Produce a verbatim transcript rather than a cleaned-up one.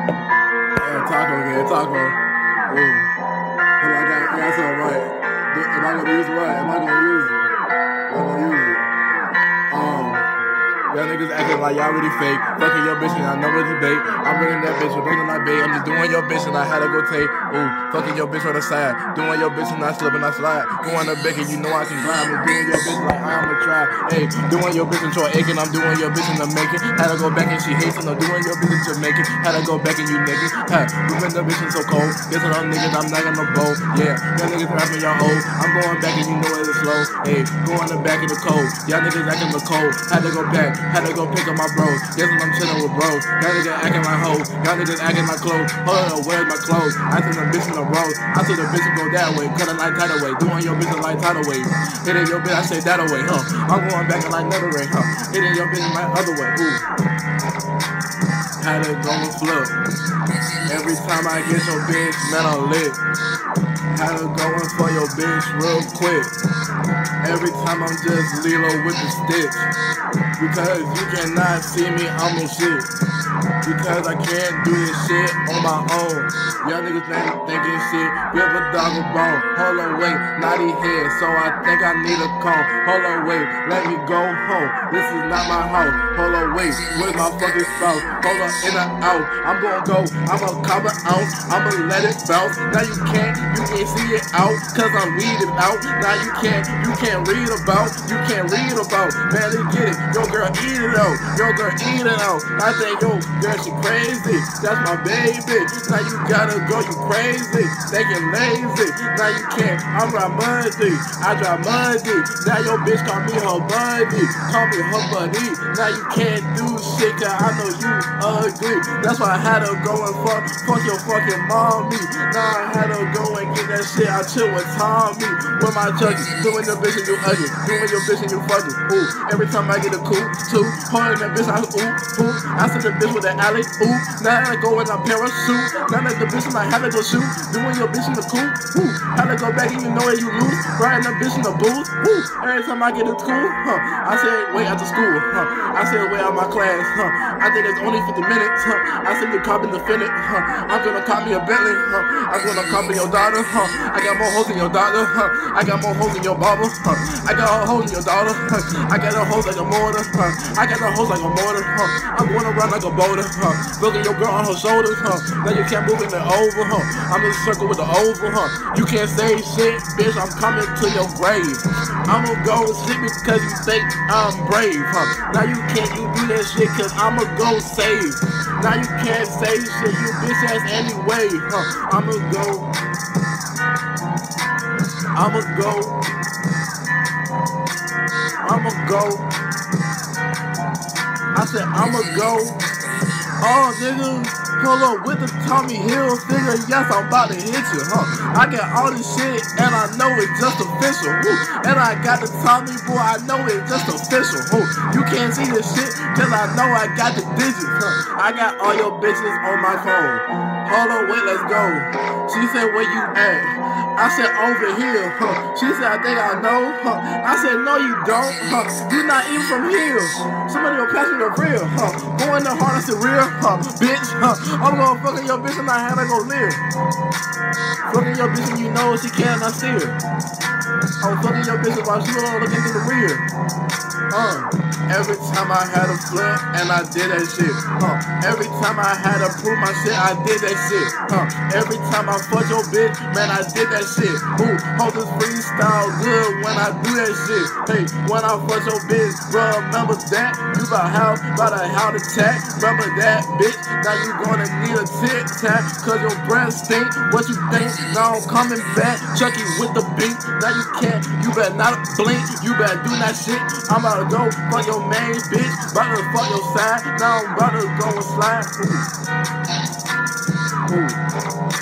Yeah, taco again, taco. Ooh. Hold on, I got, I got something right. Am I gonna use it right? Am I gonna use it? Am I gonna use it? Um, y'all niggas acting like y'all really fake. Fucking your bitch and I know it's a bait. I'm bringing that bitch, I'm bringing that bait. I'm just doing your bitch and I had to go take. Ooh, fucking your bitch on the side. Doing your bitch and I slip and I slide. Going to bacon, you know I can grind. I'm doing your bitch like I'ma try. Hey, doing your bitch in Troy Aiken. I'm doing your bitch in the making. Had to go back and she hates and I'm doing your bitch in Jamaican. Had to go back and you niggas. Hey, we been the bitch so cold. Guess what I'm niggas, I'm not gonna bowl. Yeah, y'all niggas rapping y'all hoes. I'm going back and you know it's slow. Hey, going the back of the cold. Y'all niggas acting the cold. Had to go back. Had to go pick up my bros. Guess what I'm chilling with bros. Y'all niggas acting like hoes. Y'all niggas acting like clothes. Hold on, where's my clothes? I see the bitch in the road. I see the bitch go that way. Cut a light tidal way. Doing your bitch a light tidal way. Hitting your bitch, I say that away, huh? I'm going back and like another way, huh? Hitting your bitch my other way, ooh. Had to go and flip. Every time I get your bitch, man, I'm lit. Had to go in for your bitch real quick. Every time I'm just Lilo with the stitch. Because you cannot see me, I'm in shit. Because I can't do this shit on my own. Y'all niggas think, thinking shit, give a dog a bone. Hold on, wait, naughty head, so I think I need a comb. Hold on, wait, let me go home. This is not my house. Hold on, wait, where's my fucking spouse? Hold on, in and out. I'm gonna go, I'm gonna cop an ounce. I'ma let it bounce. Now you can't, you can't see it out, cause I'm weeding out. Now you can't, you can't read about, you can't read about. Man, let's get it. Yo, girl, eat it out. Yo, girl, eat it out. I think, yo, girl, she crazy. That's my baby. Now you gotta go, you crazy. Thinking lazy. Now you can't. I'm right muddy. I drive muddy. Now your bitch call me her buddy. Call me her buddy. Now you can't do shit, cause I know you ugly. That's why I had to go and fuck, fuck your fucking mommy. Now I had to go and get that shit. I chill with Tommy. With my junkie. Doing the bitch and you ugly. Doing your bitch and you fucking. Ooh. Every time I get a cool, two. Holding that bitch, I ooh, ooh. I see the bitch with the alley. Ooh. Now I go in a parachute. Now that the bitch and I had to go shoot. Doing your bitch in the cool. Ooh. Had to go back and you know where you lose. Riding the bitch in the booth. Ooh. Every time I get a cool, huh. I say wait after school. Huh. I say wait out my class. Huh. I think it's only fifty minutes. Huh. I see you cop in the Finnick. Huh. I'm gonna cop me a Bentley. Huh. I'm gonna cop in your daughter. Huh. I got more hoes than your daughter. Huh. I got more hoes than your barber. Huh. I got a hoes than your daughter. Huh. I got a hoes like a mortar. Huh. I got a hoes like a mortar. Huh. I'm going around like a boulder. Huh. Looking your girl on her shoulders. Huh. Now you can't move it over. Huh. I'm in a circle with the oval. Huh. You can't say shit, bitch. I'm coming to your grave. I'ma go sleep because you think I'm brave. Huh. Now you can't you do that shit cause I'ma go save. Now you can't say shit, you bitch ass anyway. Huh. I'ma go. I'ma go. I'ma go. I said I'ma go. Oh, nigga, hold up with the Tommy Hill figure. Yes, I'm about to hit you, huh? I got all this shit, and I know it's just official. Woo. And I got the Tommy, boy, I know it's just official. Woo. You can't see this shit, cause I know I got the digits, huh? I got all your bitches on my phone. Hold on, wait, let's go. She said, where you at? I said, over here, huh? She said, I think I know, huh? I said, no, you don't, huh? You're not even from here. Somebody gonna pass me the real, huh? Going the hardest and real, huh? Bitch, huh? I'm gonna fucking your bitch and I had to go live. Fucking your bitch and you know she cannot see her. I'm fucking your bitch while she was looking through the rear. Uh, every time I had a flip and I did that shit. Huh. Every time I had to prove my shit, I did that shit. Huh. Every time I fucked your bitch, man, I did that shit. Ooh, hold this freestyle good when I do that shit. Hey, when I fuck your bitch, bro, remember that? You about how, about a how to attack. Remember that, bitch? Now you gonna need a tic tac, cause your breath stink. What you think? Now I'm coming back, Chucky with the beat. Now you can't, you better not blink. You better do that shit. I'm about to go fuck your main bitch. About to fuck your side. Now I'm about to go and slide. Ooh. Ooh.